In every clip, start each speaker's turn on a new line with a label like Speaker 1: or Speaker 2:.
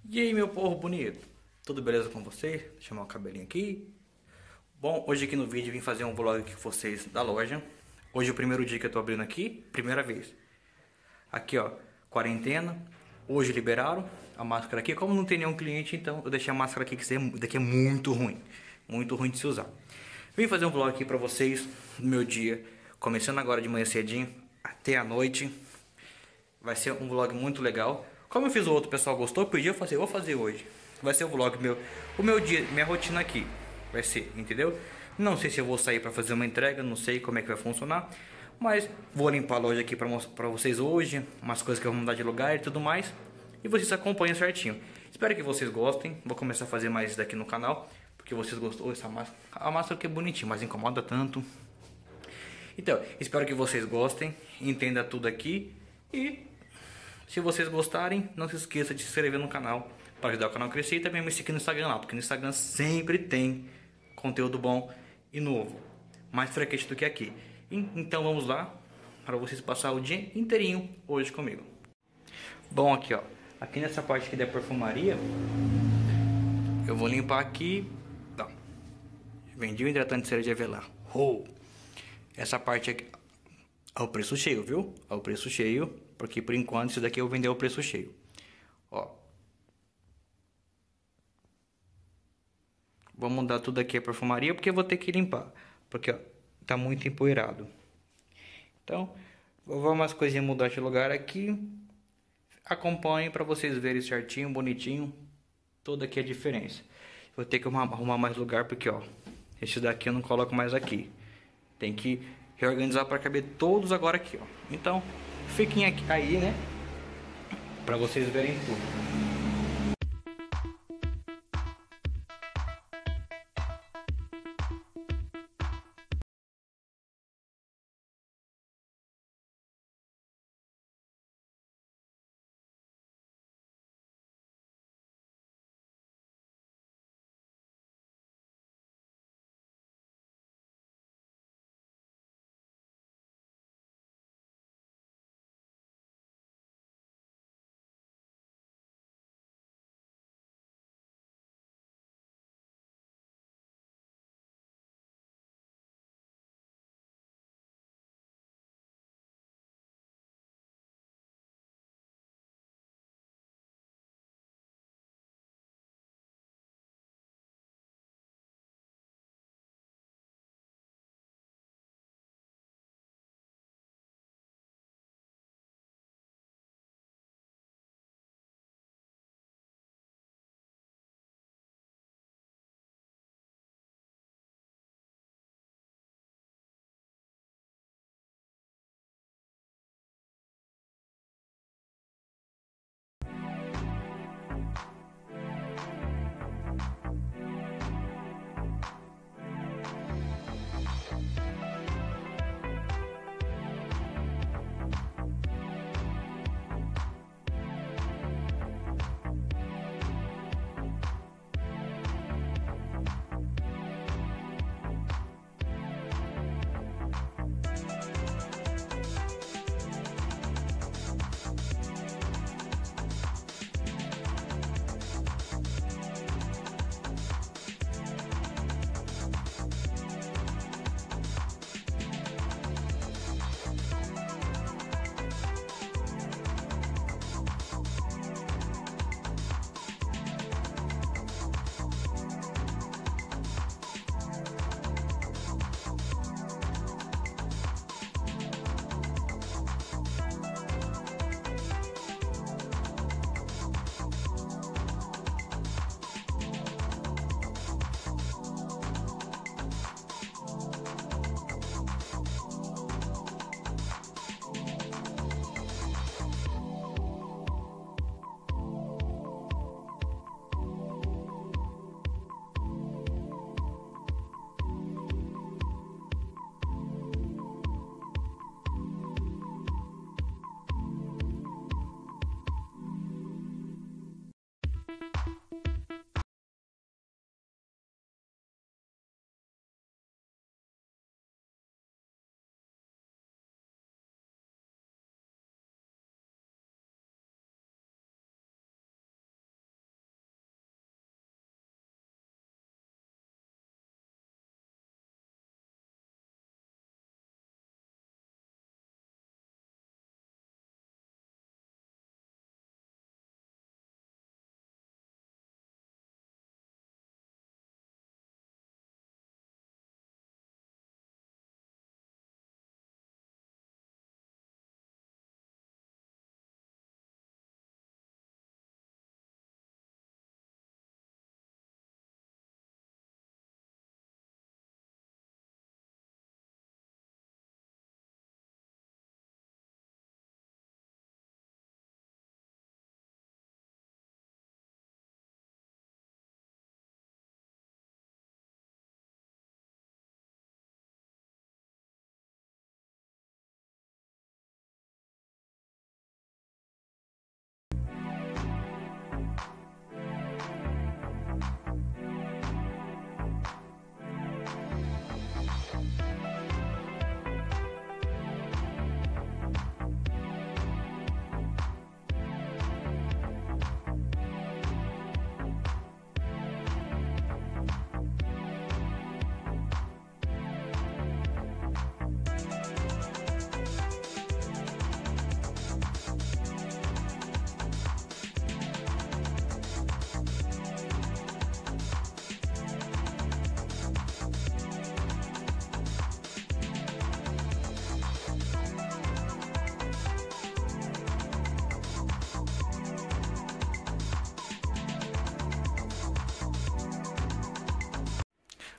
Speaker 1: E aí, meu povo bonito? Tudo beleza com vocês? Deixa eu chamar o cabelinho aqui. Bom, hoje aqui no vídeo eu vim fazer um vlog aqui com vocês da loja. Hoje é o primeiro dia que eu tô abrindo aqui, primeira vez. Aqui ó, quarentena. Hoje liberaram a máscara aqui. Como não tem nenhum cliente, então eu deixei a máscara aqui, que isso daqui é muito ruim. Muito ruim de se usar. Vim fazer um vlog aqui pra vocês do meu dia. Começando agora de manhã cedinho até a noite. Vai ser um vlog muito legal. Como eu fiz o outro, o pessoal gostou, pediu, eu falei, vou fazer hoje. Vai ser o vlog meu, o meu dia, minha rotina aqui. Vai ser, entendeu? Não sei se eu vou sair para fazer uma entrega, não sei como é que vai funcionar. Mas vou limpar a loja aqui para mostrar para vocês hoje, umas coisas que eu vou mudar de lugar e tudo mais. E vocês acompanham certinho. Espero que vocês gostem. Vou começar a fazer mais isso daqui no canal, porque vocês gostou dessa máscara. A máscara que é bonitinha, mas incomoda tanto. Então, espero que vocês gostem, entenda tudo aqui e se vocês gostarem, não se esqueça de se inscrever no canal para ajudar o canal a crescer e também me seguir no Instagram lá, porque no Instagram sempre tem conteúdo bom e novo, mais frequente do que aqui. Então vamos lá para vocês passar o dia inteirinho hoje comigo. Bom, aqui ó, aqui nessa parte aqui da perfumaria, eu vou limpar aqui. Tá. Vendi o hidratante de cera de Avelar. Oh! Essa parte aqui é o preço cheio, viu? É o preço cheio, porque por enquanto isso daqui eu vou vender o preço cheio. Ó. Vou mudar tudo aqui a perfumaria, porque eu vou ter que limpar. Porque, ó, tá muito empoeirado. Então, vou ver umas coisinhas mudar de lugar aqui. Acompanhe para vocês verem certinho, bonitinho. Toda aqui a diferença. Vou ter que arrumar mais lugar, porque, ó, esse daqui eu não coloco mais aqui. Tem que reorganizar para caber todos agora aqui, ó. Então, fiquem aqui aí, né? Para vocês verem tudo.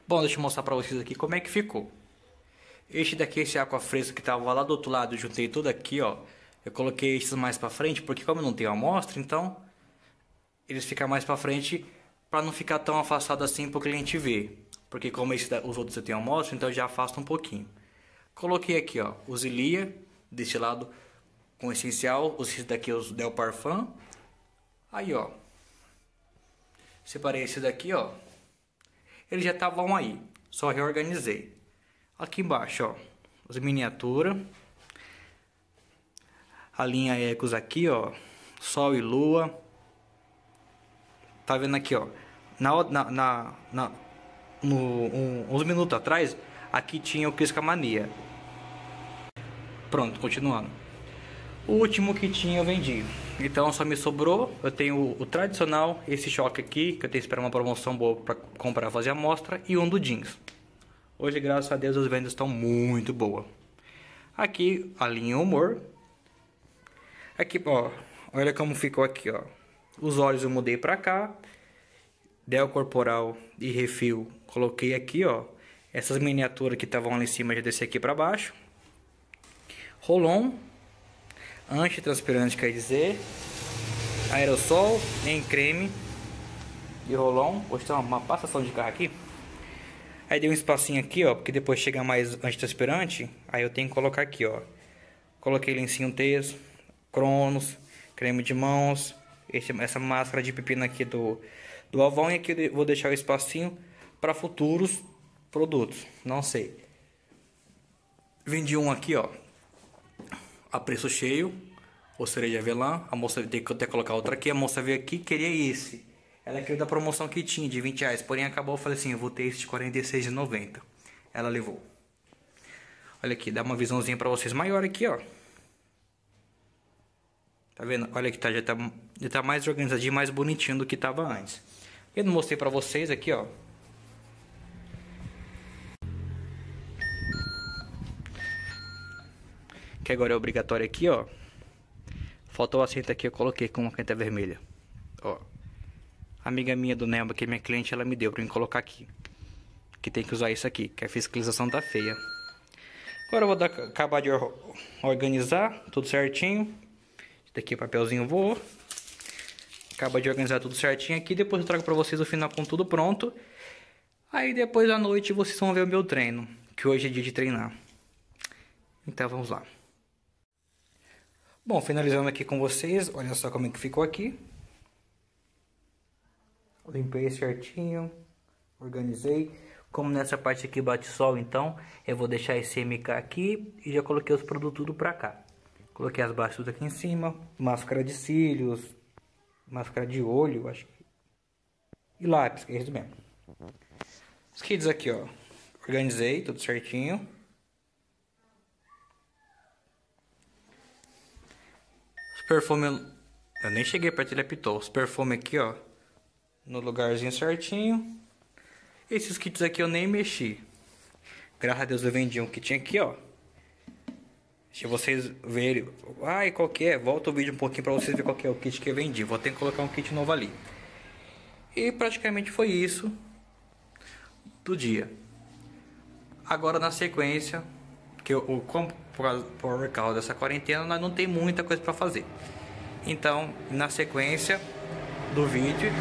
Speaker 1: Bom, deixa eu mostrar pra vocês aqui como é que ficou. Este daqui, esse aqua fresca que tava lá do outro lado, eu juntei tudo aqui, ó. Eu coloquei esses mais pra frente, porque como eu não tenho amostra, então eles ficam mais pra frente pra não ficar tão afastado assim pro cliente ver. Porque como os outros eu tenho amostra, então eu já afasto um pouquinho. Coloquei aqui, ó, os Ilia, desse lado com essencial, esse daqui os Del Parfum. Aí, ó, separei esse daqui, ó. Eles já estavam aí, só reorganizei. Aqui embaixo, ó, as miniaturas. A linha Ecos aqui, ó, Sol e Lua. Tá vendo aqui, ó, uns minutos atrás, aqui tinha o Crisca Mania. Pronto, continuando. O último que tinha eu vendi. Então só me sobrou, eu tenho o tradicional, esse choque aqui, que eu tenho que esperar uma promoção boa para comprar, fazer a amostra, e um do jeans. Hoje, graças a Deus, as vendas estão muito boas. Aqui, a linha Humor. Aqui, ó, olha como ficou aqui, ó. Os olhos eu mudei pra cá. Del corporal e refil, coloquei aqui, ó. Essas miniaturas que estavam lá em cima, já desci aqui pra baixo. Rolon. Antitranspirante, quer dizer. Aerosol em creme de Rolon. Hoje tem uma passação de carro aqui. Aí dei um espacinho aqui, ó, porque depois chega mais antitranspirante. Aí eu tenho que colocar aqui, ó. Coloquei lencinho Tez, Cronos, creme de mãos, essa máscara de pepino aqui do Avon. E aqui eu vou deixar o espacinho para futuros produtos. Não sei. Vendi um aqui, ó, a preço cheio, ou cereja de avelã. A moça tem que até colocar outra aqui. A moça veio aqui, queria esse. Ela queria da promoção que tinha de R$20, porém acabou. Eu falei assim, eu vou ter esse de R$46,90. Ela levou. Olha aqui, dá uma visãozinha pra vocês maior aqui, ó. Tá vendo? Olha que tá, já tá mais organizadinho, mais bonitinho do que tava antes. Eu não mostrei pra vocês aqui, ó. Que agora é obrigatório aqui, ó. Faltou o assento aqui, eu coloquei com uma caneta vermelha. Ó. A amiga minha do Nelma, que é minha cliente, ela me deu pra eu colocar aqui. Que tem que usar isso aqui, que a fiscalização tá feia. Agora eu vou acabar de organizar tudo certinho. Esse daqui é papelzinho voa. Acaba de organizar tudo certinho aqui. Depois eu trago pra vocês o final com tudo pronto. Aí depois à noite vocês vão ver o meu treino, que hoje é dia de treinar. Então vamos lá. Bom, finalizando aqui com vocês, olha só como é que ficou aqui. Limpei certinho, organizei. Como nessa parte aqui bate sol, então eu vou deixar esse MK aqui e já coloquei os produtos tudo pra cá. Coloquei as baixas aqui em cima, máscara de cílios, máscara de olho, acho que, e lápis, que é isso mesmo. Os kits aqui, ó, organizei tudo certinho. Os perfumes, eu nem cheguei perto, ele apitou. Os perfumes aqui, ó, no lugarzinho certinho. Esses kits aqui eu nem mexi. Graças a Deus eu vendi um kit aqui, ó. Se vocês verem, ai, qual que é? Volta o vídeo um pouquinho pra vocês verem qual que é o kit que eu vendi. Vou ter que colocar um kit novo ali. E praticamente foi isso do dia. Agora na sequência, que por causa dessa quarentena, nós não tem muita coisa pra fazer. Então, na sequência do vídeo,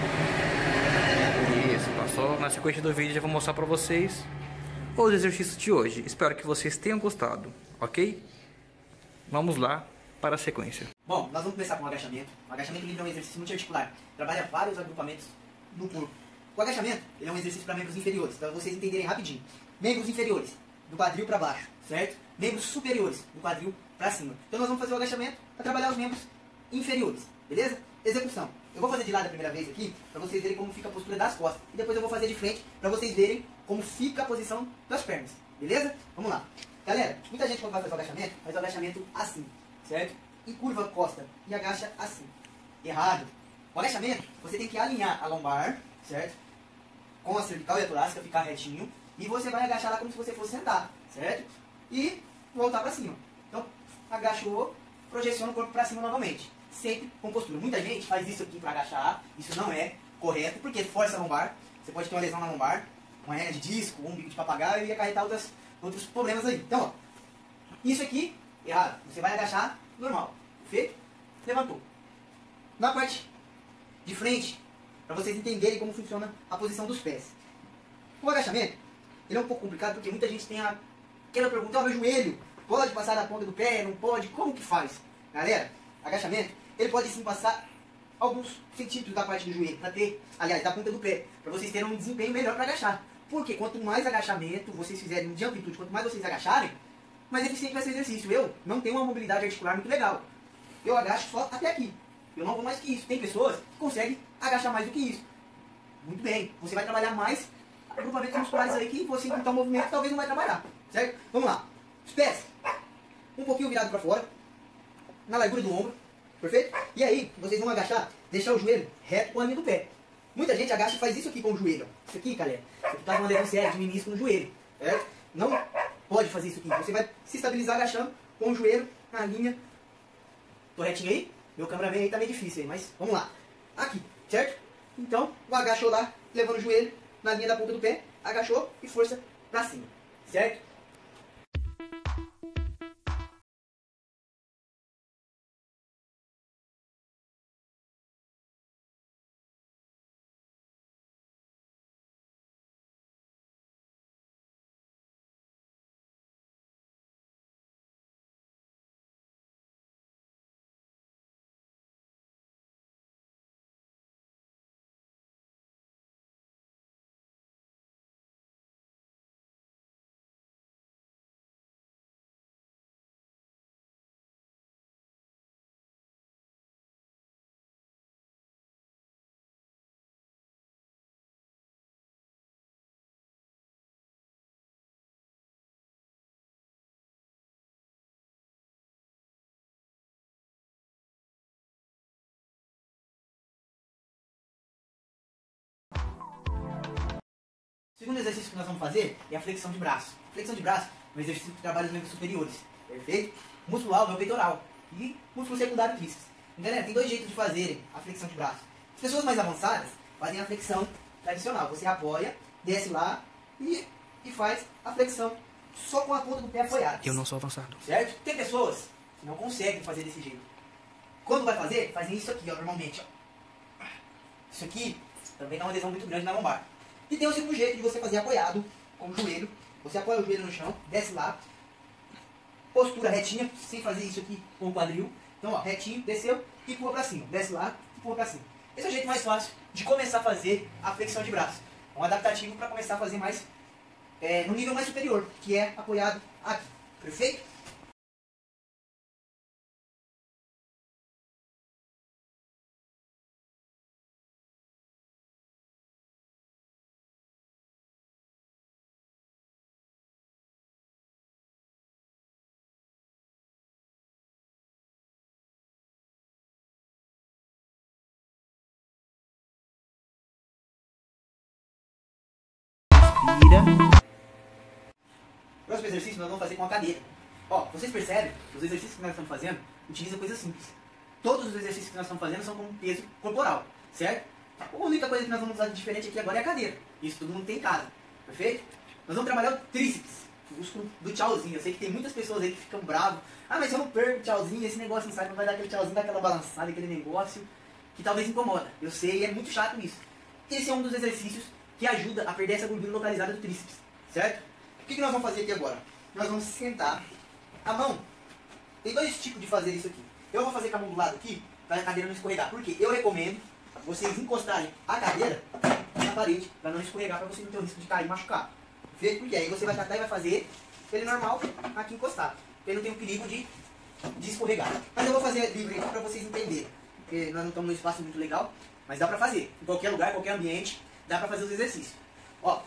Speaker 1: na sequência do vídeo eu vou mostrar pra vocês os exercícios de hoje. Espero que vocês tenham gostado, ok? Vamos lá para a sequência.
Speaker 2: Bom, nós vamos começar com o agachamento. O agachamento livre é um exercício multiarticular. Trabalha vários agrupamentos no corpo. O agachamento ele é um exercício para membros inferiores, para vocês entenderem rapidinho. Membros inferiores, do quadril para baixo, certo? Membros superiores, do quadril para cima. Então nós vamos fazer o agachamento para trabalhar os membros inferiores, beleza? Execução. Eu vou fazer de lado a primeira vez aqui, para vocês verem como fica a postura das costas. E depois eu vou fazer de frente, para vocês verem como fica a posição das pernas, beleza? Vamos lá. Galera, muita gente quando vai fazer o agachamento, faz o agachamento assim, certo? E curva a costa e agacha assim. Errado. O agachamento, você tem que alinhar a lombar, certo? Com a cervical e a torácica, ficar retinho. E você vai agachar lá como se você fosse sentar, certo? E voltar para cima. Então, agachou, projeciona o corpo para cima novamente. Sempre com postura. Muita gente faz isso aqui para agachar. Isso não é correto, porque força a lombar. Você pode ter uma lesão na lombar. uma hernia de disco, ou um bico de papagaio e acarretar outros problemas aí. Então, ó, isso aqui, errado. Você vai agachar normal. Perfeito? Levantou. Na parte de frente, para vocês entenderem como funciona a posição dos pés. O agachamento, ele é um pouco complicado porque muita gente tem aquela pergunta, meu joelho, pode passar da ponta do pé, não pode? Como que faz? Galera, agachamento, ele pode sim passar alguns centímetros da parte do joelho, para ter, aliás, da ponta do pé, para vocês terem um desempenho melhor para agachar. Porque quanto mais agachamento vocês fizerem de amplitude, quanto mais vocês agacharem, mais eficiente vai ser o exercício. Eu não tenho uma mobilidade articular muito legal. Eu agacho só até aqui. Eu não vou mais que isso. Tem pessoas que conseguem agachar mais do que isso. Muito bem. Você vai trabalhar mais agrupamentos musculares aí que você então o movimento talvez não vai trabalhar. Certo? Vamos lá. Os pés. Um pouquinho virado para fora. Na largura do ombro. Perfeito? E aí, vocês vão agachar, deixar o joelho reto com a linha do pé. Muita gente agacha e faz isso aqui com o joelho. Isso aqui, galera. Isso aqui tá com uma lesão séria de menisco no joelho. Certo? Não pode fazer isso aqui. Você vai se estabilizar agachando com o joelho na linha. Tô retinho aí? Meu cameraman aí tá meio difícil aí, mas vamos lá. Aqui, certo? Então, agachou lá, levando o joelho na linha da ponta do pé, agachou e força pra cima. Certo? O segundo exercício que nós vamos fazer é a flexão de braço. Flexão de braço é um exercício que trabalha os membros superiores. Perfeito? Músculo alvo é o peitoral. E músculo secundário tríceps. Galera, tem dois jeitos de fazerem a flexão de braço. As pessoas mais avançadas fazem a flexão tradicional. Você apoia, desce lá e faz a flexão só com a ponta do pé apoiada.
Speaker 1: Eu não sou avançado.
Speaker 2: Certo? Tem pessoas que não conseguem fazer desse jeito. Quando vai fazer, fazem isso aqui, ó, normalmente. Ó. Isso aqui também dá uma lesão muito grande na lombar. E tem o segundo jeito de você fazer apoiado com o joelho. Você apoia o joelho no chão, desce lá. Postura retinha, sem fazer isso aqui com o quadril. Então, ó, retinho, desceu e empurra pra cima. Desce lá e empurra pra cima. Esse é o jeito mais fácil de começar a fazer a flexão de braço. É um adaptativo para começar a fazer mais no nível mais superior, que é apoiado aqui. Perfeito? Inspira. Próximo exercício nós vamos fazer com a cadeira. Ó, vocês percebem que os exercícios que nós estamos fazendo utilizam coisas simples. Todos os exercícios que nós estamos fazendo são com peso corporal, certo? A única coisa que nós vamos usar de diferente aqui agora é a cadeira. Isso todo mundo tem em casa, perfeito? Nós vamos trabalhar o tríceps, o músculo do tchauzinho. Eu sei que tem muitas pessoas aí que ficam bravos. Ah, mas eu não perco o tchauzinho, esse negócio não sai, não vai dar aquele tchauzinho, dá aquela balançada, aquele negócio que talvez incomoda. Eu sei, é muito chato isso. Esse é um dos exercícios que ajuda a perder essa gordura localizada do tríceps, certo? O que nós vamos fazer aqui agora? Nós vamos sentar a mão. Tem dois tipos de fazer isso aqui. Eu vou fazer com a mão do lado aqui, para a cadeira não escorregar. Por quê? Eu recomendo vocês encostarem a cadeira na parede, para não escorregar, para você não ter o risco de cair e machucar. Perfeito? Porque aí você vai catar e vai fazer ele normal aqui encostado. Porque não tem o perigo de escorregar. Mas eu vou fazer livre aqui para vocês entenderem. Porque nós não estamos num espaço muito legal, mas dá para fazer. Em qualquer lugar, qualquer ambiente, dá para fazer os exercícios. Ó,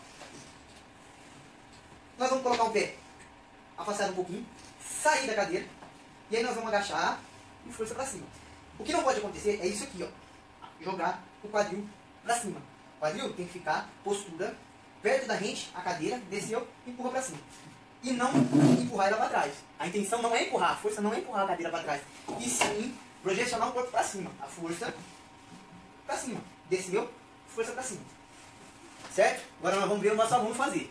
Speaker 2: nós vamos colocar o pé afastado um pouquinho, sair da cadeira, e aí nós vamos agachar e força para cima. O que não pode acontecer é isso aqui, ó, jogar o quadril para cima. O quadril tem que ficar postura perto da rente, a cadeira, desceu, empurra para cima. E não empurrar ela para trás. A intenção não é empurrar, a força não é empurrar a cadeira para trás, e sim projecionar o corpo para cima. A força para cima. Desceu, força para cima. certo? Agora nós vamos ver o nosso aluno fazer.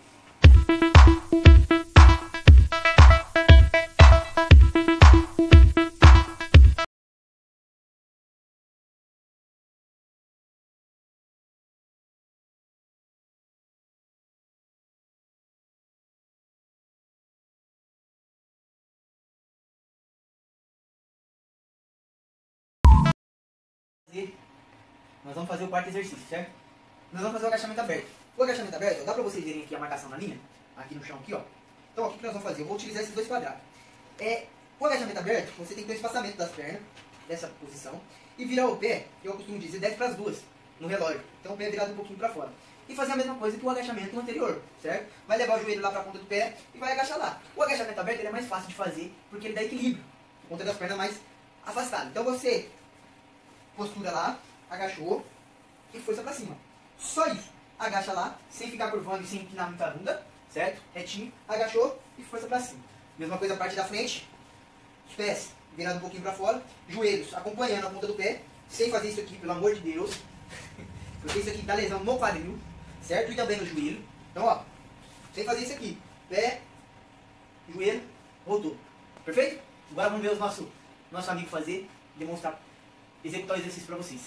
Speaker 2: Nós vamos fazer o quarto exercício, certo? Nós vamos fazer o agachamento aberto. O agachamento aberto, dá pra vocês verem aqui a marcação na linha? Aqui no chão, aqui, ó. Então, ó, o que nós vamos fazer? Eu vou utilizar esses dois quadrados. O agachamento aberto, você tem que ter o espaçamento das pernas, dessa posição, e virar o pé, que eu costumo dizer, 10 para as 2, no relógio. Então o pé é virado um pouquinho para fora. E fazer a mesma coisa que o agachamento anterior, certo? Vai levar o joelho lá para a ponta do pé e vai agachar lá. O agachamento aberto ele é mais fácil de fazer, porque ele dá equilíbrio. A ponta das pernas mais afastada. Então você postura lá, agachou e força para cima. Só isso. Agacha lá, sem ficar curvando e sem empinar muita bunda, certo? Retinho, agachou e força para cima. Mesma coisa a parte da frente, os pés virados um pouquinho para fora, joelhos acompanhando a ponta do pé, sem fazer isso aqui, pelo amor de Deus, porque isso aqui dá lesão no quadril, certo? E também no joelho. Então, ó, sem fazer isso aqui, pé, joelho, voltou. Perfeito? Agora vamos ver o nosso amigo fazer, demonstrar, executar o exercício para vocês.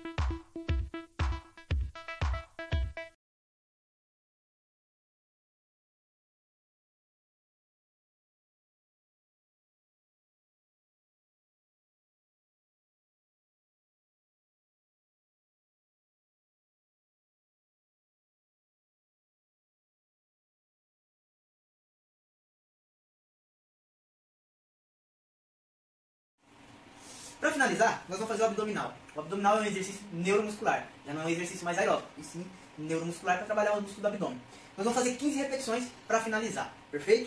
Speaker 2: Para finalizar, nós vamos fazer o abdominal. O abdominal é um exercício neuromuscular, já não é um exercício mais aeróbico, e sim neuromuscular para trabalhar o músculo do abdômen. Nós vamos fazer 15 repetições para finalizar, perfeito?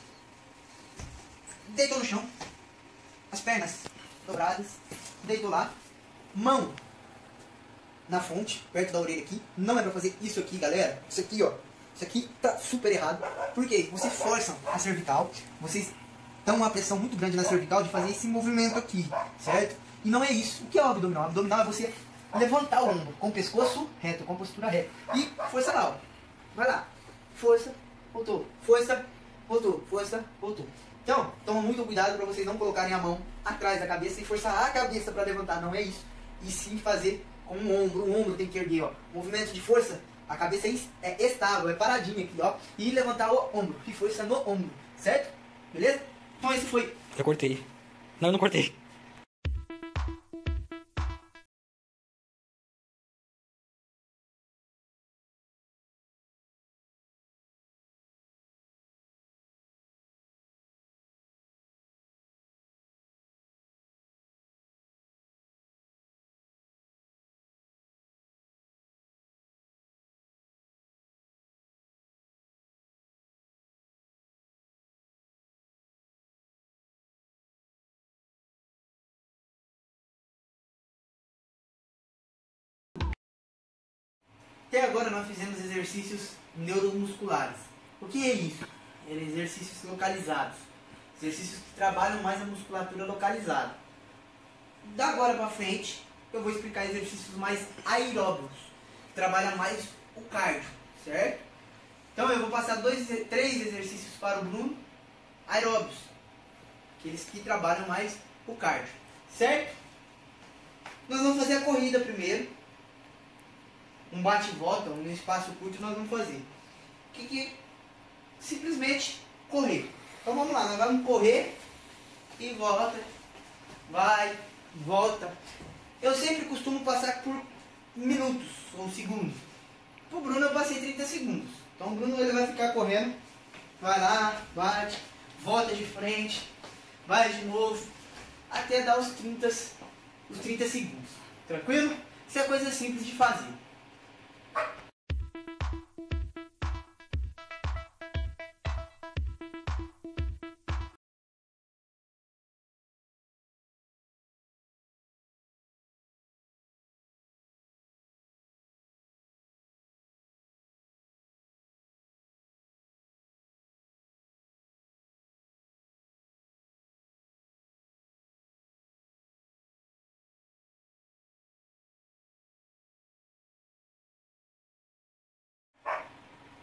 Speaker 2: Deitou no chão, as pernas dobradas, deitou lá, mão na fonte, perto da orelha aqui. Não é para fazer isso aqui, galera. Isso aqui, ó, isso aqui tá super errado. Por quê? Vocês forçam a cervical, vocês dão uma pressão muito grande na cervical de fazer esse movimento aqui, certo? E não é isso. O que é o abdominal? O abdominal é você levantar o ombro com o pescoço reto, com a postura reta. E força lá, ó. Vai lá. Força, voltou. Força, voltou. Força, voltou. Então, toma muito cuidado para vocês não colocarem a mão atrás da cabeça e forçar a cabeça para levantar. Não é isso. E sim fazer com o ombro tem que erguer, ó. Movimento de força, a cabeça é estável, é paradinha aqui, ó. E levantar o ombro, e força no ombro, certo? Beleza? Então esse foi.
Speaker 1: Eu cortei. Não, eu não cortei.
Speaker 2: Até agora nós fizemos exercícios neuromusculares. O que é isso? Exercícios localizados. Exercícios que trabalham mais a musculatura localizada. Da agora para frente, eu vou explicar exercícios mais aeróbicos, que trabalham mais o cardio, certo? Então eu vou passar 3 exercícios para o Bruno, aeróbicos, aqueles que trabalham mais o cardio, certo? Nós vamos fazer a corrida primeiro. Um bate e volta, um espaço curto nós vamos fazer. Simplesmente correr. Então vamos lá, nós vamos correr e volta, vai, volta. Eu sempre costumo passar por minutos ou segundos. Pro Bruno eu passei 30 segundos. Então o Bruno ele vai ficar correndo, vai lá, bate, volta de frente, vai de novo, até dar os 30 segundos. Tranquilo? Isso é coisa simples de fazer.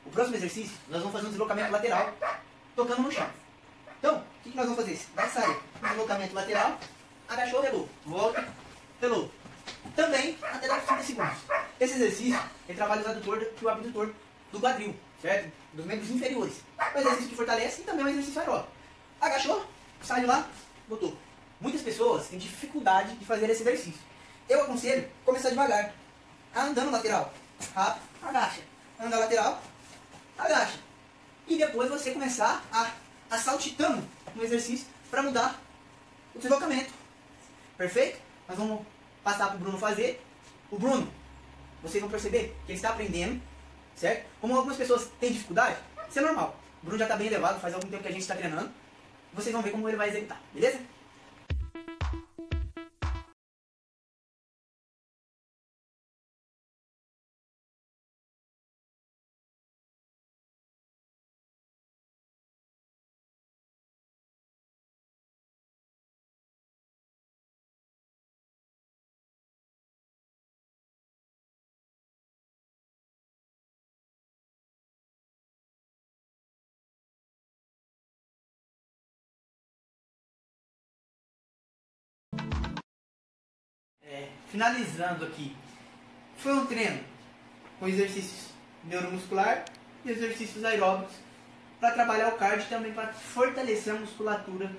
Speaker 2: O próximo exercício, nós vamos fazer um deslocamento lateral, tocando no chão. Então, o que nós vamos fazer? Vai sair um deslocamento lateral, agachou, relou, volta, relou. Também até dar 30 segundos. Esse exercício, ele trabalha o adutor e o abdutor do quadril, certo? Dos membros inferiores. É um exercício que fortalece e também é um exercício aeróbico. Agachou, saiu lá, botou. Muitas pessoas têm dificuldade de fazer esse exercício. Eu aconselho começar devagar. Andando lateral, rápido, agacha. Anda lateral, agacha. E depois você começar a saltitando no exercício para mudar o deslocamento. Perfeito? Nós vamos passar para o Bruno fazer. O Bruno, vocês vão perceber que ele está aprendendo, certo? Como algumas pessoas têm dificuldade, isso é normal. O Bruno já está bem elevado, faz algum tempo que a gente está treinando. Vocês vão ver como ele vai executar, beleza? Finalizando aqui, foi um treino com exercícios neuromuscular e exercícios aeróbicos para trabalhar o cardio e também para fortalecer a musculatura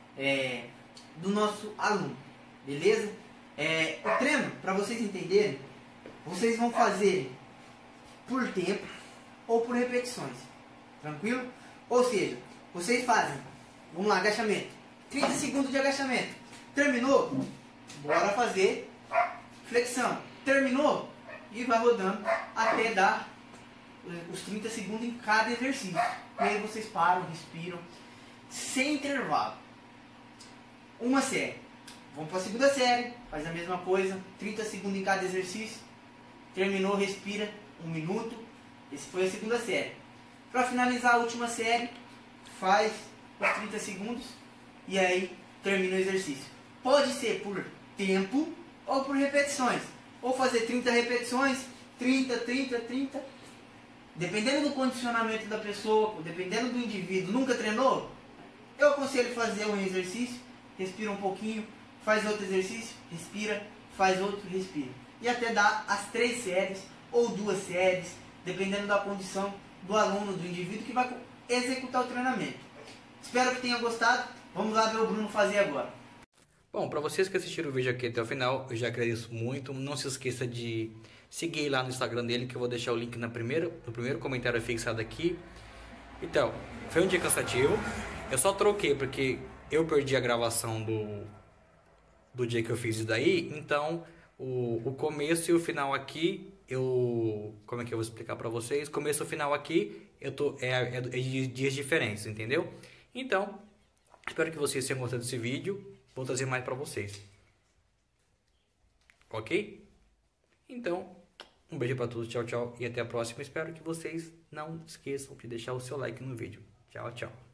Speaker 2: do nosso aluno, beleza? O treino, para vocês entenderem, vocês vão fazer por tempo ou por repetições, tranquilo? Ou seja, vocês fazem, vamos lá, agachamento, 30 segundos de agachamento, terminou? Bora fazer flexão. Terminou? E vai rodando até dar os 30 segundos em cada exercício. E aí vocês param, respiram, sem intervalo. Uma série. Vamos para a segunda série, faz a mesma coisa, 30 segundos em cada exercício. Terminou, respira, 1 minuto. Esse foi a segunda série. Para finalizar a última série, faz os 30 segundos e aí termina o exercício. Pode ser por tempo ou por repetições. Ou fazer 30 repetições, 30, 30, 30. Dependendo do condicionamento da pessoa, dependendo do indivíduo, nunca treinou, eu aconselho fazer um exercício, respira um pouquinho, faz outro exercício, respira, faz outro, respira. E até dar as 3 séries ou 2 séries, dependendo da condição do aluno, do indivíduo que vai executar o treinamento. Espero que tenha gostado. Vamos lá ver o Bruno fazer agora.
Speaker 1: Bom, para vocês que assistiram o vídeo aqui até o final, eu já agradeço muito. Não se esqueça de seguir lá no Instagram dele, que eu vou deixar o link no primeiro comentário fixado aqui. Então, foi um dia cansativo. Eu só troquei porque eu perdi a gravação do dia que eu fiz isso daí. Então, o começo e o final aqui, como é que eu vou explicar para vocês? Começo e o final aqui, é de dias diferentes, entendeu? Então, espero que vocês tenham gostado desse vídeo. Vou trazer mais para vocês. Ok? Então, um beijo para todos. Tchau, tchau. E até a próxima. Espero que vocês não esqueçam de deixar o seu like no vídeo. Tchau, tchau.